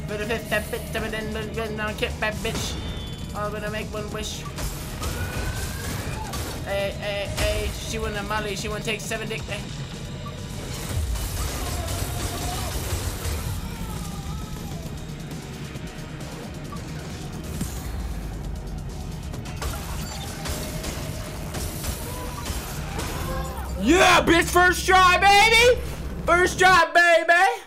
But if it's that bitch, then I'll get that bitch. I'm gonna make one wish. Hey, she wanna Molly, she wanna take 7 dick. Hey. Yeah, bitch, first try, baby! First try, baby!